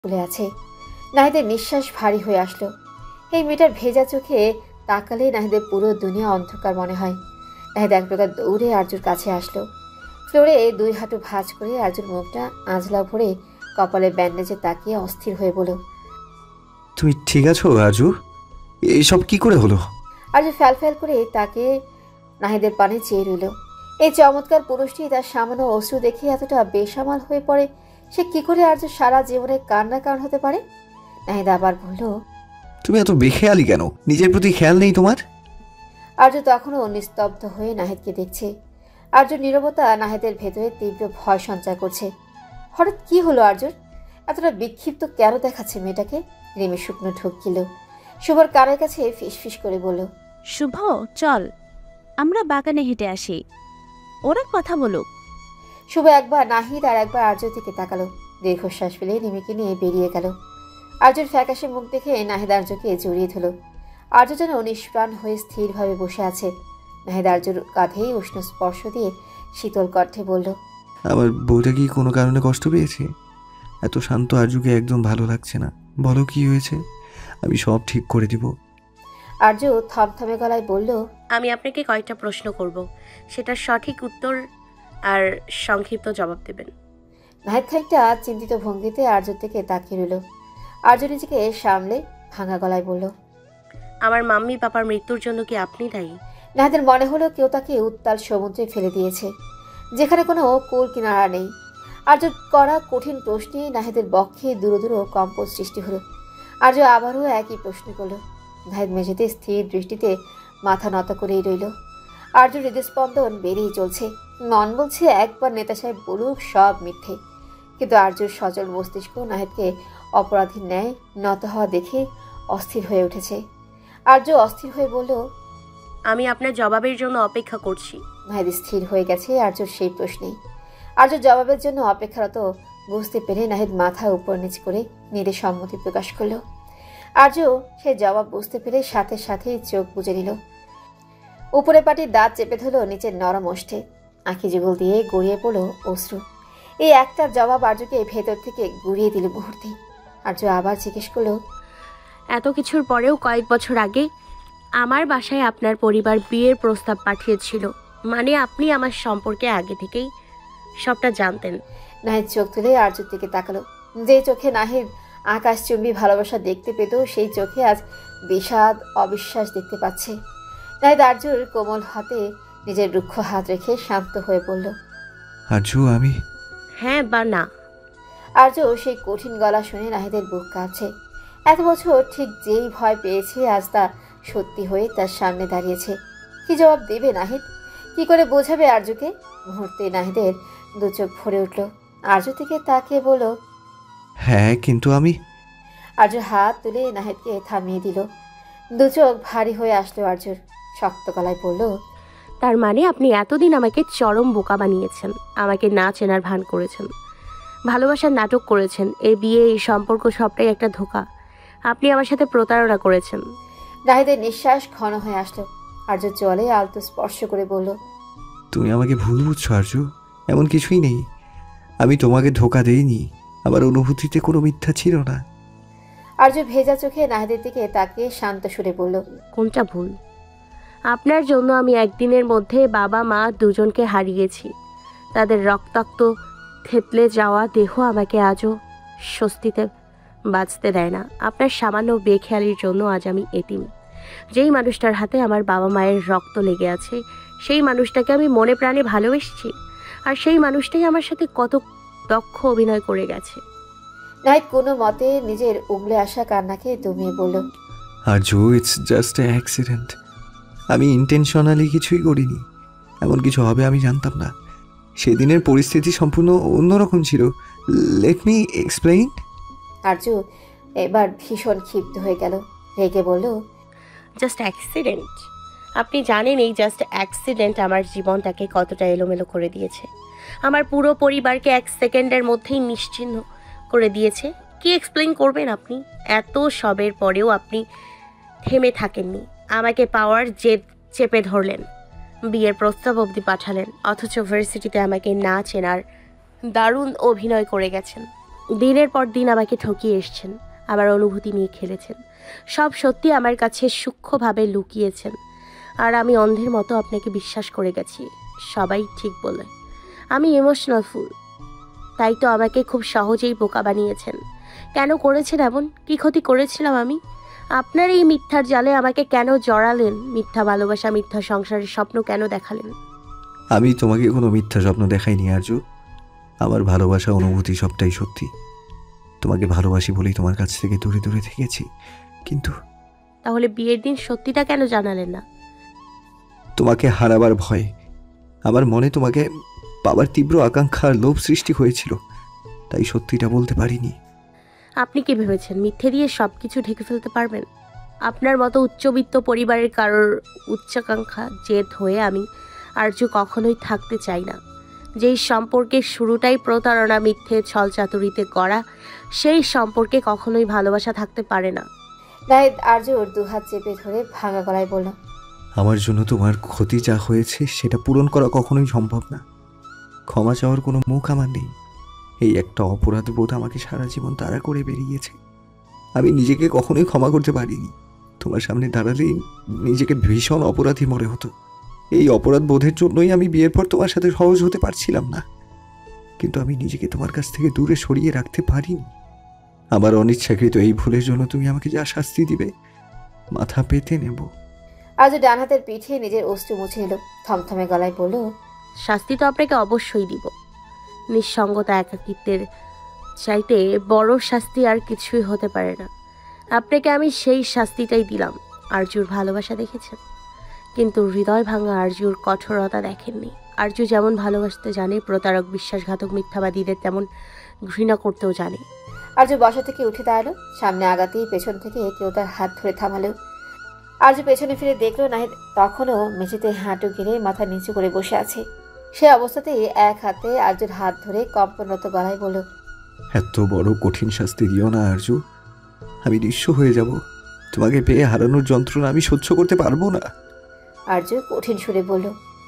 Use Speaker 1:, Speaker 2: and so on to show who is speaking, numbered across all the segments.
Speaker 1: ফুলে আছে। নাহিদের নিঃশ্বাস ভারী হয়ে আসলো। এই মেয়েটার ভেজা চোখে তাকালে নাহিদের পুরো দুনিয়া অন্ধকার মনে হয়। নাহিদ এক প্রকার দৌড়ে আরজুর কাছে আসলো। ফ্লোরে 2 হাঁটু ভাঁজ করে আরজুর মুখটা আঁজলা ভরে কপালে ব্যান্ডেজে তাকিয়ে অস্থির হয়ে বলল,
Speaker 2: তুমি ঠিক আছো আরজু? এইসব কি করে হলো?
Speaker 1: আরজু ফ্যাল করে তাকে নাহিদের পানে চেয়ে রইল। এই চমৎকার পুরুষটি তার সামান্য অশ্রু দেখে এতটা বেসামাল হয়ে পড়ে, সে কি করে আরজু সারা জীবনে কান্নার কারণ হতে পারে? নাহিদ আবার বলল,
Speaker 2: তুমি এত বেখেয়ালি কেন? নিজের প্রতি খেয়াল নেই তোমার?
Speaker 1: আরজু তখনও নিস্তব্ধ হয়ে নাহিদকে দেখছে। আরজুর নীরবতা নাহিদের ভেতরে তীব্র ভয় সঞ্চার করছে। হঠাৎ কি হলো আরজুর? এতটা বিক্ষিপ্ত কেন দেখাচ্ছে মেয়েটাকে? রিমি শুকনো ঢুকিল। শুভর কানের কাছে ফিসফিস করে বলল,
Speaker 3: শুভ, চল আমরা বাগানে হেঁটে আসি, ওরা কথা বলুক।
Speaker 1: শুভ একবার নাহিদ আর একবার আরজুর দিকে তাকালো। দীর্ঘশ্বাস ফেলে রিমিকে নিয়ে বেরিয়ে গেল। আরজুর ফ্যাকাশে মুখ দেখে নাহিদ আরজুকে জড়িয়ে ধরল। আরজু যেন নিষ্প্রাণ হয়ে স্থিরভাবে বসে আছে। নাহিদ আরজুর কাঁধেই উষ্ণ স্পর্শ দিয়ে শীতল কণ্ঠে বলল,
Speaker 2: আমার বউটা কি কোনো কারণে কষ্ট পেয়েছে? এত শান্ত আরজুকে একদম ভালো লাগছে না। বলো কি হয়েছে, আমি সব ঠিক করে দিব।
Speaker 1: আরজু থমথমে গলায় বলল,
Speaker 4: আমি আপনাকে কয়েকটা প্রশ্ন করব, সেটার সঠিক উত্তর আর সংক্ষিপ্ত জবাব দেবেন।
Speaker 1: নাহিদ খানিকটা চিন্তিত ভঙ্গিতে আরজুর দিকে তাকিয়ে রইল। আরজু নিজেকে সামলে ভাঙা গলায় বলল,
Speaker 4: আমার মাম্মি পাপার মৃত্যুর জন্য কি আপনি দায়ী?
Speaker 1: নাহিদের মনে হলো কেউ তাকে উত্তাল সমুদ্রে ফেলে দিয়েছে, যেখানে কোনো কুল কিনারা নেই। আরজুর করা কঠিন প্রশ্নে নাহিদের বক্ষে দূর কম্প সৃষ্টি হলো। আরজু আবারও একই প্রশ্ন করল। নাহিদ মেঝেতে স্থির দৃষ্টিতে মাথা নত করেই রইল। আরজুর হৃদস্পন্দন বেড়েই চলছে। মন বলছে একবার নেতা সাহেব বলুক সব মিথ্যে, কিন্তু আরজুর সচল মস্তিষ্ক নাহিদকে অপরাধীর ন্যায় নত হওয়া দেখে অস্থির হয়ে উঠেছে। আরজু অস্থির হয়ে বলল,
Speaker 4: আমি আপনার জবাবের জন্য অপেক্ষা করছি।
Speaker 1: নাহিদ স্থির হয়ে গেছে আরজুর সেই প্রশ্নেই। আরজুর জবাবের জন্য অপেক্ষারত বুঝতে পেরে নাহিদ মাথা উপর নিচ করে নিরে সম্মতি প্রকাশ করল। আরজু সেই জবাব বুঝতে পেরে সাথে সাথেই চোখ বুজে নিল। উপরে পাটির দাঁত চেপে ধরল নিচের নরম ওষ্ঠে। আঁখি যুগল দিয়ে গড়িয়ে পড়ল অশ্রু। এই একটার জবাব আরজুকে ভেতর থেকে গুড়িয়ে দিল মুহূর্তে। আরজু আবার জিজ্ঞেস করলো,
Speaker 4: এত কিছুর পরেও কয়েক বছর আগে আমার বাসায় আপনার পরিবার বিয়ের প্রস্তাব পাঠিয়েছিল, মানে আপনি আমার সম্পর্কে আগে থেকেই সবটা জানতেন?
Speaker 1: নাহিদ চোখ তুলে আরজুর দিকে তাকালো। যে চোখে নাহিদ আকাশচুম্বী ভালোবাসা দেখতে পেত, সেই চোখে আজ বিষাদ অবিশ্বাস দেখতে পাচ্ছে। নাহিদ আরজুর কোমল হাতে নিজের রুক্ষ হাত রেখে শান্ত হয়ে বলল,
Speaker 2: আরজু, আমি
Speaker 4: হ্যাঁ বা না?
Speaker 1: আরজু সেই কঠিন গলা শুনে নাহিদের বুক কাঁপছে। এত বছর ঠিক যেই ভয় পেয়েছে আজ তা সত্যি হয়ে তার সামনে দাঁড়িয়েছে। কি জবাব দেবে নাহিদ? কি করে বোঝাবে আরজুকে? মুহূর্তে নাহিদের দু চোখ ভরে উঠল। আরজু থেকে তাকিয়ে বলল,
Speaker 2: হ্যাঁ, কিন্তু আমি।
Speaker 1: আরজু হাত তুলে নাহিদকে থামিয়ে দিল। দু চোখ ভারী হয়ে আসলো আরজুর। শক্ত গলায় বলল,
Speaker 4: তার মানে আপনি এতদিন আমাকে চরম বোকা বানিয়েছেন, আমাকে না চেনার ভান করেছেন, ভালোবাসার নাটক করেছেন। এই বিয়ে, এই সম্পর্ক সবটাই একটা ধোঁকা। আপনি আমার সাথে প্রতারণা করেছেন।
Speaker 1: নাহিদের নিঃশ্বাস ঘন হয়ে আসলো। আরজু জলে আলতো স্পর্শ করে বলল,
Speaker 2: তুমি আমাকে ভুল বুঝছো আরজু, এমন কিছুই নেই। আমি তোমাকে ধোকা দেইনি, আমার অনুভূতিতে কোনো মিথ্যা ছিল না।
Speaker 1: আরজু ভেজা চোখে নাহিদের দিকে তাকিয়ে শান্ত সুরে বলল,
Speaker 4: কোনটা ভুল? আপনার জন্য আমি একদিনের মধ্যে বাবা মা দুজনকে হারিয়েছি। তাদের রক্তাক্ত থেতলে যাওয়া দেহ আমাকে আজও স্বস্তিতে বাঁচতে দেয় না। আপনার সামান্য বেখেয়ালির জন্য আজ আমি এতিম। যেই মানুষটার হাতে আমার বাবা মায়ের রক্ত লেগে আছে, সেই মানুষটাকে আমি মনে প্রাণে ভালোবেসেছি, আর সেই মানুষটাই আমার সাথে কত দক্ষ অভিনয় করে গেছে।
Speaker 1: নাহিদ কোনো মতে নিজের উগলে আসা কান্নাকে দমিয়ে বলল,
Speaker 2: Arzu, it's just a accident. আমি ইন্টেনশনালি কিছুই করিনি। এমন কিছু হবে আমি জানতাম না। সেদিনের পরিস্থিতি সম্পূর্ণ অন্যরকম ছিল। Let me explain.
Speaker 1: আরজু এবার ভীষণ ক্ষিপ্ত হয়ে গেল। রেগে বলল,
Speaker 4: জাস্ট অ্যাক্সিডেন্ট? আপনি জানেন এই জাস্ট অ্যাক্সিডেন্ট আমার জীবনটাকে কতটা এলোমেলো করে দিয়েছে, আমার পুরো পরিবারকে 1 সেকেন্ডের মধ্যেই নিশ্চিহ্ন করে দিয়েছে। কি এক্সপ্লেইন করবেন আপনি? এত সবের পরেও আপনি থেমে থাকেননি, আমাকে পাওয়ার জেদ চেপে ধরলেন, বিয়ের প্রস্তাব অবধি পাঠালেন, অথচ ভার্সিটিতে আমাকে না চেনার দারুণ অভিনয় করে গেছেন। দিনের পর দিন আমাকে ঠকিয়ে এসছেন, আমার অনুভূতি নিয়ে খেলেছেন, সব সত্যি আমার কাছে সূক্ষ্মভাবে লুকিয়েছেন, আর আমি অন্ধের মতো আপনাকে বিশ্বাস করে গেছি। সবাই ঠিক বলে আমি ইমোশনাল ফুল, তাই তো আমাকে খুব সহজেই বোকা বানিয়েছেন। কেন করেছেন এমন? কি ক্ষতি করেছিলাম আমি? আপনার এই মিথ্যার জালে আমাকে কেন জড়ালেন? মিথ্যা ভালোবাসা, মিথ্যা সংসারের স্বপ্ন কেন দেখালেন?
Speaker 2: আমি তোমাকে কোনো মিথ্যা স্বপ্ন দেখাইনি আরজু। আমার ভালোবাসা, অনুভূতি সবটাই সত্যি। তোমাকে ভালোবাসি বলেই তোমার কাছ থেকে দূরে দূরে থেকেছি। কিন্তু
Speaker 4: তাহলে বিয়ের দিন সত্যিটা কেন জানালেন না?
Speaker 2: তোমাকে হারাবার ভয়। আমার মনে তোমাকে পাবার তীব্র আকাঙ্ক্ষার লোভ সৃষ্টি হয়েছিল, তাই সত্যিটা বলতে পারিনি।
Speaker 4: আপনি কি ভেবেছেন মিথ্যে দিয়ে সব কিছু ঢেকে ফেলতে পারবেন? আপনার মতো উচ্চবিত্ত পরিবারের কারোর উচ্চাকাঙ্ক্ষা জেদ হয়ে আমি আরজু কখনোই থাকতে চাই না। যেই সম্পর্কের শুরুটাই প্রতারণা, মিথ্যে, ছলচাতুরিতে গড়া, সেই সম্পর্কে কখনোই ভালোবাসা থাকতে পারে না।
Speaker 1: নাহিদ আরজুর দুহাত চেপে ধরে ভাঙা গলায় বলল,
Speaker 2: আমার জন্য তোমার ক্ষতি যা হয়েছে সেটা পূরণ করা কখনোই সম্ভব না। ক্ষমা চাওয়ার কোনো মুখ আমার নেই। এই একটা অপরাধ বোধ আমাকে সারা জীবন তাড়া করে বেরিয়েছে। আমি নিজেকে কখনোই ক্ষমা করতে পারিনি। তোমার সামনে দাঁড়ালেই নিজেকে ভীষণ অপরাধী মনে হতো। এই অপরাধ বোধের জন্যই আমি বিয়ের পর তোমার সাথে সহজ হতে পারছিলাম না। কিন্তু আমি নিজেকে তোমার কাছ থেকে দূরে সরিয়ে রাখতে পারিনি। আমার অনিচ্ছাকৃত এই ভুলের জন্য তুমি আমাকে যা শাস্তি দিবে মাথা পেতে নেব।
Speaker 1: আরজু ডান হাতের পিঠে নিজের অশ্রু মুছে নিল, থমথমে গলায় বলল,
Speaker 4: শাস্তি তো আপনাকে অবশ্যই দিব। নিঃসঙ্গতা, একাকিত্বের চাইতে বড় শাস্তি আর কিছুই হতে পারে না। আপনাকে আমি সেই শাস্তিটাই দিলাম। আরজুর ভালোবাসা দেখেছেন, কিন্তু হৃদয় ভাঙা আরজুর কঠোরতা দেখেননি। আরজু যেমন ভালোবাসতে জানে, প্রতারক, বিশ্বাসঘাতক, মিথ্যাবাদীদের তেমন ঘৃণা করতেও জানে।
Speaker 1: আরজু বসা থেকে উঠে দাঁড়ালো। সামনে আগাতেই পেছন থেকে কেউ তার হাত ধরে থামালো। আরজু পেছনে ফিরে দেখলো নাহিদ তখনও মেঝেতে হাঁটু গেড়ে মাথা নিচু করে বসে আছে। সে অবস্থাতেই এক হাতে আরজুর হাত ধরে কম্পনরত গলায় বলল,
Speaker 2: এত বড় কঠিন শাস্তি দিও না আরজু। আমি নিঃস্ব হয়ে যাব। তোমাকে পেয়ে হারানোর যন্ত্রণা আমি সহ্য করতে পারবো না।
Speaker 1: আরজু কঠিন সুরে বলল,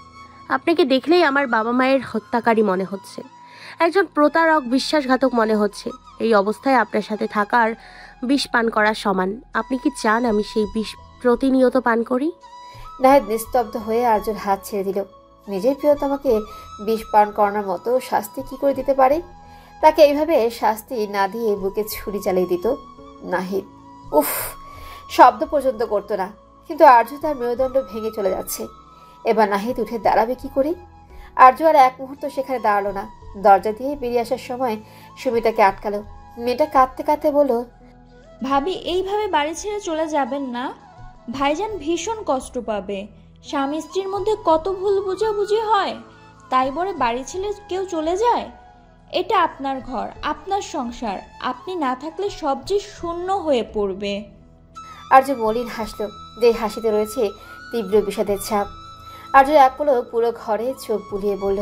Speaker 4: আপনাকে দেখলেই আমার বাবা মায়ের হত্যাকারী মনে হচ্ছে, একজন প্রতারক, বিশ্বাসঘাতক মনে হচ্ছে। এই অবস্থায় আপনার সাথে থাকার বিষ পান করা সমান। আপনি কি চান আমি সেই বিষ প্রতিনিয়ত পান করি?
Speaker 1: নাহিদ নিস্তব্ধ হয়ে আরজুর হাত ছেড়ে দিল। নিজের প্রিয়তমাকে বিষ পান করানোর মতো শাস্তি কি করে দিতে পারে? তাকে এইভাবে শাস্তি না দিয়ে বুকে ছুরি চালিয়ে দিত নাহিদ। উফ, শব্দ পর্যন্ত করতো না, কিন্তু আরজু তার মেরুদণ্ড ভেঙে চলে যাচ্ছে। এবার নাহিদ উঠে দাঁড়াবে কি করে? আরজু আর এক মুহূর্ত সেখানে দাঁড়ালো না। দরজা দিয়ে বেরিয়ে আসার সময় সুমিতাকে আটকালো। মেয়েটা কাঁদতে কাঁদতে বলল,
Speaker 5: ভাবি এইভাবে বাড়ি ছেড়ে চলে যাবেন না। ভাইজান ভীষণ কষ্ট পাবে। স্বামী স্ত্রীর মধ্যে কত ভুল বোঝাবুঝি হয়, তাই বলে বাড়ি ছেড়ে কেউ চলে যায়? এটা আপনার ঘর, আপনার সংসার। আপনি না থাকলে সব যে শূন্য হয়ে পড়বে।
Speaker 1: আরজু মলিন হাসলো, যে হাসিতে রয়েছে তীব্র বিষাদের ছাপ। আরজু এক পলক পুরো ঘরে চোখ বুলিয়ে বলল,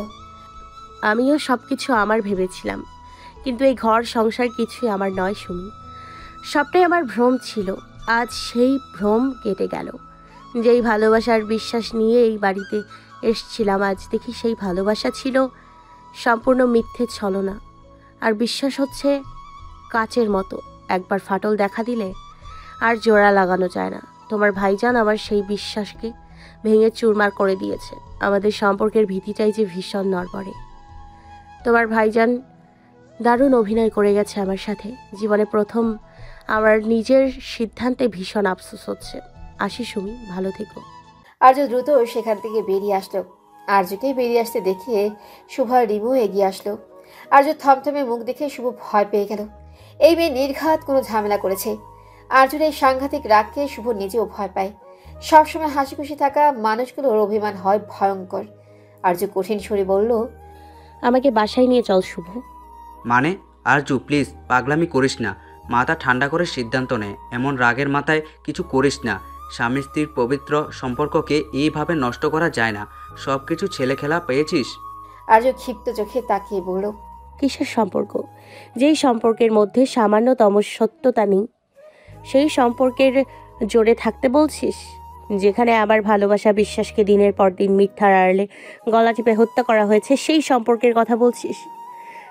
Speaker 4: আমিও সবকিছু আমার ভেবেছিলাম, কিন্তু এই ঘর সংসার কিছুই আমার নয় সুমি। সবটাই আমার ভ্রম ছিল। আজ সেই ভ্রম কেটে গেল। যেই ভালোবাসার বিশ্বাস নিয়ে এই বাড়িতে এসছিলাম, আজ দেখি সেই ভালোবাসা ছিল সম্পূর্ণ মিথ্যে ছলনা। আর বিশ্বাস হচ্ছে কাচের মতো, একবার ফাটল দেখা দিলে আর জোড়া লাগানো যায় না। তোমার ভাইজান আমার সেই বিশ্বাসকে ভেঙে চুরমার করে দিয়েছে। আমাদের সম্পর্কের ভীতিটাই যে ভীষণ নড়বড়ে। তোমার ভাইজান দারুণ অভিনয় করে গেছে আমার সাথে। জীবনে প্রথম আমার নিজের সিদ্ধান্তে ভীষণ আফসোস হচ্ছে। আসি সুমি, ভালো থেকো।
Speaker 1: আরজু দ্রুত সেখান থেকে বেরিয়ে আসলো। আরজুকে বেরিয়ে আসতে দেখে শুভ আর রিমু এগিয়ে আসলো। আরজুর থমথমে মুখ দেখে শুভ ভয় পেয়ে গেল। এই মেয়ে নির্ঘাত কোনো ঝামেলা করেছে। আরজুর এই সাংঘাতিক রাগকে শুভ নিজেও ভয় পায়। সবসময় হাসি খুশি থাকা মানুষগুলোর অভিমান হয় ভয়ঙ্কর। আরজু কঠিন সুরে বলল,
Speaker 4: আমাকে বাসায় নিয়ে চল শুভ।
Speaker 6: মানে আরজু প্লিজ, পাগলামি করিস না। মাথা ঠান্ডা করে সিদ্ধান্ত নে। এমন রাগের মাথায় কিছু করিস না। স্বামী স্ত্রীর পবিত্র সম্পর্ককে এইভাবে নষ্ট করা যায় না। সব কিছু ছেলে খেলা পেয়েছিস।
Speaker 1: আরজু ক্ষিপ্ত চোখে তাকিয়ে বলল,
Speaker 4: কিসের সম্পর্ক? যেই সম্পর্কের মধ্যে সামান্যতম সত্যতা নেই, সেই সম্পর্কের জোরে থাকতে বলছিস? যেখানে আমার ভালোবাসা, বিশ্বাসকে দিনের পর দিন মিথ্যার আড়ালে গলা টিপে হত্যা করা হয়েছে, সেই সম্পর্কের কথা বলছিস?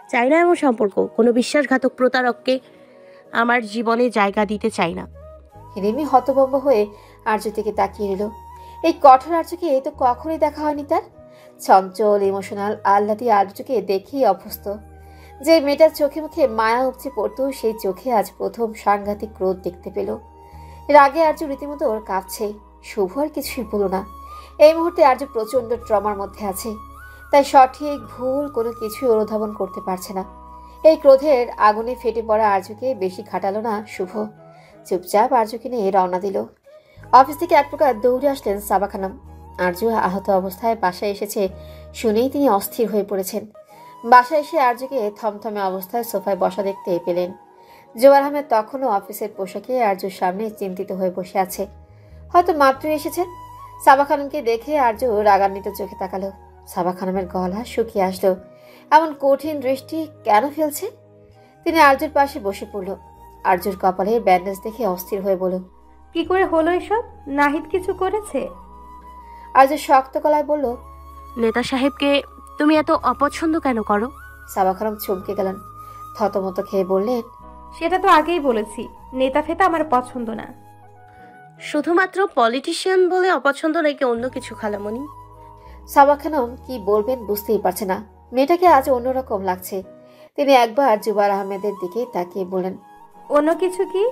Speaker 4: চাই না এমন সম্পর্ক। কোনো বিশ্বাসঘাতক প্রতারককে আমার জীবনে জায়গা দিতে চাই না।
Speaker 1: রিমি হতভম্ব হয়ে আর্য থেকে তাকিয়ে নিল। এই কঠোর আর্যকে তো কখনোই দেখা হয়নি তার। চঞ্চল ইমোশনাল আহ্লাদি আর্যকে দেখেই অভ্যস্ত। যে মেয়েটার চোখে মুখে মায়া উপচে পড়তো, সেই চোখে আজ প্রথম সাংঘাতিক ক্রোধ দেখতে পেল। রাগে আর্য রীতিমতো ওর কাঁপছে। শুভ আর কিছুই বলো না। এই মুহূর্তে আর্য প্রচণ্ড ট্রমার মধ্যে আছে, তাই সঠিক ভুল কোনো কিছুই অনুধাবন করতে পারছে না। এই ক্রোধের আগুনে ফেটে পড়া আর্যকে বেশি খাটালো না শুভ। চুপচাপ আর্যকে নিয়ে রওনা দিল। অফিস থেকে এক প্রকার দৌড়ে আসলেন সাবা খানম। আর্য আহত অবস্থায় বাসায় এসেছে শুনেই তিনি অস্থির হয়ে পড়েছেন। বাসায় এসে আর্যকে থমথমে অবস্থায় সোফায় বসা দেখতে পেলেন। জোয়ার আহমেদ তখনও অফিসের পোশাকে আর্যর সামনে চিন্তিত হয়ে বসে আছে। হয়তো মাত্রই এসেছেন। সাবা খানমকে দেখে আর্য রাগান্বিত চোখে তাকালো। সাবা খানমের গলা শুকিয়ে আসলো। এমন কঠিন দৃষ্টি কেন ফেলছে? তিনি আর্যর পাশে বসে পড়ল। আর্যর কপালে ব্যান্ডেজ দেখে অস্থির হয়ে বলল,
Speaker 7: কি করে হলো এসব? নাহিদ কিছু করেছে?
Speaker 1: আর্য শক্ত গলায় বলল,
Speaker 4: নেতা সাহেবকে তুমি এত অপছন্দ কেন করো?
Speaker 1: সাবা খানম চমকে গেলেন। থতমত খেয়ে বললেন,
Speaker 7: সেটা তো আগেই বলেছি, নেতা ফেতা আমার পছন্দ না।
Speaker 4: শুধুমাত্র পলিটিশিয়ান বলে অপছন্দ নাকি অন্য কিছু খালামণি?
Speaker 1: সাবা খানম কি বলবেন বুঝতেই পারছে না। মেয়েটাকে আজ অন্যরকম লাগছে। তিনি একবার জুবার আহমেদের দিকে তাকিয়ে বলেন,
Speaker 7: অন্য কিছু কি?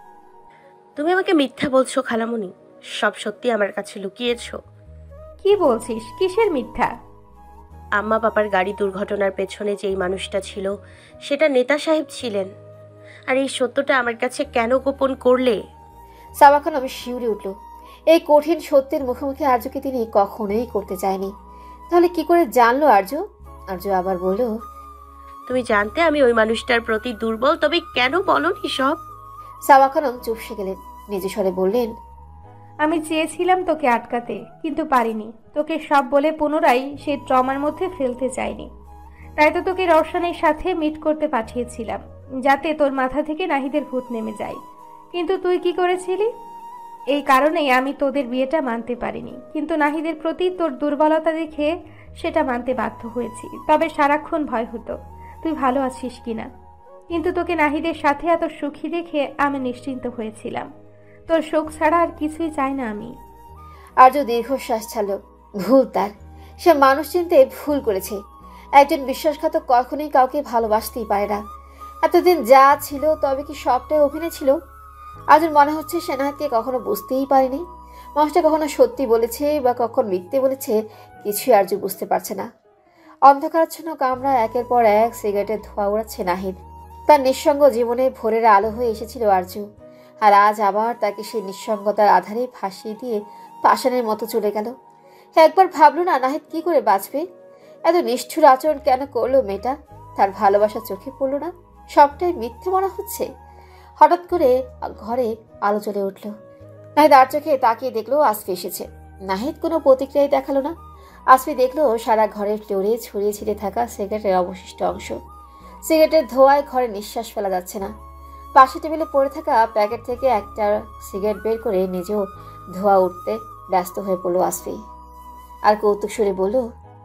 Speaker 4: তুমি আমাকে মিথ্যা বলছো খালামণি। সব সত্যি আমার কাছে লুকিয়েছো।
Speaker 7: কি বলছিস? কিসের মিথ্যা?
Speaker 4: আম্মা পাপার গাড়ি দুর্ঘটনার পেছনে যেই মানুষটা ছিল সেটা নেতা সাহেব ছিলেন। আর এই সত্যটা আমার কাছে কেন গোপন করলে?
Speaker 1: সাবা খানম শিউরে উঠল। এই কঠিন সত্যের মুখোমুখি আর্যকে তিনি কখনোই করতে চায়নি। তাহলে কি করে জানলো আর্য? আর্য আবার বলল,
Speaker 4: তুমি জানতে আমি ওই মানুষটার প্রতি দুর্বল, তবে কেন বলোনি সব?
Speaker 1: সাবা খানম চুপসে গেলেন। নিজে স্বরে বললেন,
Speaker 7: আমি চেয়েছিলাম তোকে আটকাতে, কিন্তু পারিনি। তোকে সব বলে পুনরায় সেই ট্রমার মধ্যে ফেলতে চাইনি। তাই তো তোকে রওশনের সাথে মিট করতে পাঠিয়েছিলাম, যাতে তোর মাথা থেকে নাহিদের ভূত নেমে যায়। কিন্তু তুই কি করেছিলি? এই কারণেই আমি তোদের বিয়েটা মানতে পারিনি। কিন্তু নাহিদের প্রতি তোর দুর্বলতা দেখে সেটা মানতে বাধ্য হয়েছি। তবে সারাক্ষণ ভয় হতো তুই ভালো আছিস কিনা। কিন্তু তোকে নাহিদের সাথে এত সুখী দেখে আমি নিশ্চিন্ত হয়েছিলাম। তোর শোক ছাড়া আর কিছুই চাই না আমি।
Speaker 1: আর্য দীর্ঘশ্বাস ছাড়ল। ভুল তার। সে মানুষ চিনতে ভুল করেছে। একজন বিশ্বাসঘাতক কখনোই কাউকে ভালোবাসতেই পারে না। এতদিন যা ছিল তবে কি সবটাই অভিনয় ছিল? আর্যর মনে হচ্ছে সে নাহিদকে কখনো বুঝতেই পারেনি। মানুষটা কখনো সত্যি বলেছে বা কখন মিথ্যে বলেছে কিছুই আর্য বুঝতে পারছে না। অন্ধকারাচ্ছন্ন কামরা একের পর এক সিগারেটের ধোঁয়া উড়াচ্ছে নাহিদ। তার নিঃসঙ্গ জীবনে ভোরের আলো হয়ে এসেছিল আর্য। আর আজ আবার তাকে সেই নিঃসঙ্গতার আধারে ফাঁসিয়ে দিয়ে পাষাণের মতো চলে গেল। একবার ভাবলো না নাহিদ কি করে বাঁচবে? এত নিষ্ঠুর আচরণ কেন করলো মেয়েটা? তার ভালোবাসা চোখে পড়লো না? সবটাই মিথ্যে মনে হচ্ছে। হঠাৎ করে ঘরে আলো জ্বলে উঠল। নাহিদ আর চোখে তাকিয়ে দেখলো আসফি এসেছে। নাহিদ কোনো প্রতিক্রিয়াই দেখালো না। আসফি দেখলো সারা ঘরের ফ্লোরে ছড়িয়ে ছিটিয়ে থাকা সিগারেটের অবশিষ্ট অংশ। সিগারেটের ধোঁয়ায় ঘরে নিঃশ্বাস ফেলা যাচ্ছে না। পাশে টেবিলে পড়ে থাকা প্যাকেট থেকে একটা সিগারেট বের করে নিজেও ধোঁয়া উঠতে ব্যস্ত হয়ে পড়ল আসফি। আর কৌতুক সুরে বলল,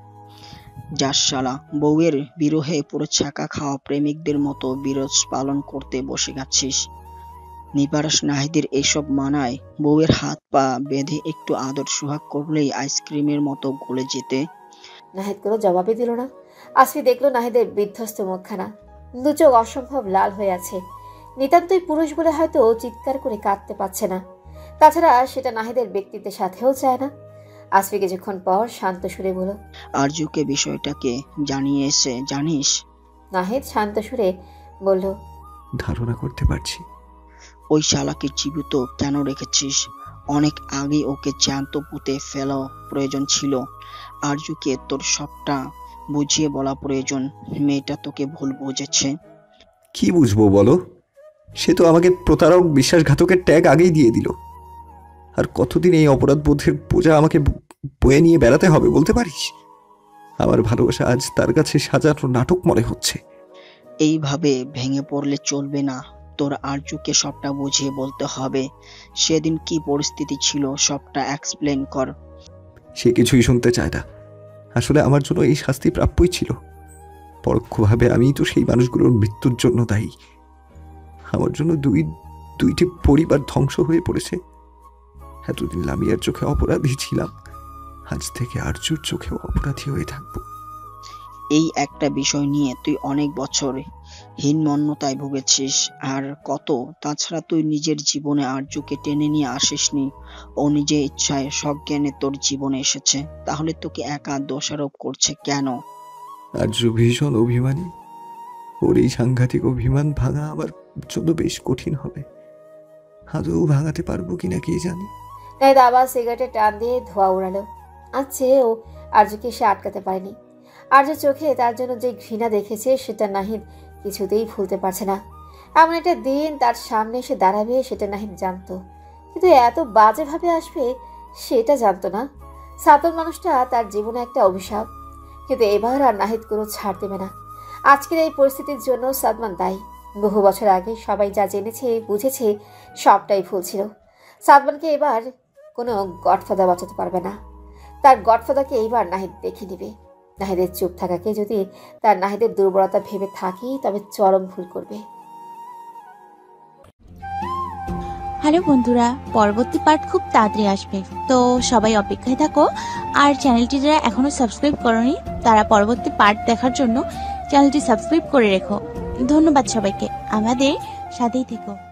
Speaker 8: যাস শালা, বউয়ের বিরহে পুরো ছাকা খাওয়া প্রেমিকদের মতো বিরোধ পালন করতে বসে গেছিস। নিবারস নাহিদের এইসব মানায়? বউয়ের হাত পা বেঁধে একটু আদর সোহাগ করলেই আইসক্রিমের মতো গলে যেতে।
Speaker 1: নাহিদ কোনো জবাবই দিল না। আসফি দেখলো নাহিদের বিধ্বস্ত মুখখানা। দু চোখ অসম্ভব লাল হয়ে আছে। নিতান্তই পুরুষ বলে হয়তো চিৎকার করে কাঁদতে পারছে না। তাছাড়া সেটা নাহিদের ব্যক্তিত্বের সাথেও চায় না। আসফি কিছুক্ষণ পর শান্ত সুরে বলল,
Speaker 8: আরজুকে বিষয়টাকে জানিয়েছে জানিস?
Speaker 1: নাহিদ শান্ত সুরে বলল,
Speaker 2: ধারণা করতে পারছি।
Speaker 8: ওই শালাকে জীবিত কেন রেখেছিস? অনেক আগে ওকে জ্যান্ত পুঁতে ফেলা প্রয়োজন ছিল। আরজুকে তোর সবটা বুঝিয়ে বলা প্রয়োজন। মেয়েটা তোকে ভুল বুঝেছে।
Speaker 2: কি বুঝবো বলো? সে তো আমাকে প্রতারক বিশ্বাসঘাতকের ট্যাগ আগেই দিয়ে দিল। আর কতদিন এই অপরাধ বোধের বোঝা আমাকে বয়ে নিয়ে বেড়াতে হবে বলতে পারিস? আমার ভালোবাসা আজ তার কাছে সাজানো নাটক মনে হচ্ছে।
Speaker 8: এইভাবে ভেঙে পড়লে চলবে না। তোর আরজুকে সবটা বুঝিয়ে বলতে হবে। সেদিন কি পরিস্থিতি ছিল সবটা এক্সপ্লেন কর।
Speaker 2: সে কিছুই শুনতে চায় না। আসলে আমার জন্য এই শাস্তি প্রাপ্যই ছিল। পরোক্ষভাবে আমিই তো সেই মানুষগুলোর মৃত্যুর জন্য দায়ী। আমার জন্য দুইটি পরিবার ধ্বংস হয়ে পড়েছে। এতদিন লামিয়ার চোখে অপরাধী ছিলাম, আজ থেকে আরজুর চোখেও অপরাধী হয়ে থাকবো।
Speaker 8: এই একটা বিষয় নিয়ে তুই অনেক বছর হীনমন্যতায় ভুগেছিস, আর কত। তাছাড়া তুই নিজের জীবনে আরজুকে টেনে নিয়ে আসিসনি, ও নিজে ইচ্ছায় সজ্ঞানে তোর জীবনে এসেছে। তাহলে তোকে একা দোষারোপ করছে কেন?
Speaker 2: আরজু ভীষণ অভিমানী, ওর এই সাংঘাতিক অভিমান ভাঙা আমার জন্য বেশ কঠিন হবে। আদৌ ভাঙাতে পারবো কিনা কে জানি।
Speaker 1: নাহিদ আবার সিগারেটে টান দিয়ে ধোঁয়া উড়ালো। আর চেয়েও আরজুকে সে আটকাতে পারেনি। আরজুর চোখে তার জন্য যে ঘৃণা দেখেছে সেটা নাহিদ কিছুতেই ভুলতে পারছে না। এমন একটা দিন তার সামনে এসে দাঁড়াবে সেটা নাহিদ জানতো, কিন্তু এত বাজেভাবে আসবে সেটা জানতো না। সাতন মানুষটা তার জীবনে একটা অভিশাপ, কিন্তু এবার আর নাহিদ কোনো ছাড় দেবে না। আজকের এই পরিস্থিতির জন্য সাদমান দায়ী। বহু বছর আগে সবাই যা জেনেছে বুঝেছে সবটাই ভুল ছিল। সাদমানকে এবার কোনো গডফাদার বাঁচাতে পারবে না। তার গডফাদারকে এইবার নাহিদ দেখে নেবে। নাহিদের চুপ থাকাকে যদি তার নাহিদের দুর্বলতা ভেবে থাকি তবে চরম ভুল করবে।
Speaker 3: হ্যালো বন্ধুরা, পরবর্তী পার্ট খুব তাড়াতাড়ি আসবে, তো সবাই অপেক্ষায় থাকো। আর চ্যানেলটি যারা এখনো সাবস্ক্রাইব করোনি তারা পরবর্তী পার্ট দেখার জন্য চ্যানেলটি সাবস্ক্রাইব করে রেখো। ধন্যবাদ সবাইকে, আমাদের সাথেই থেকো।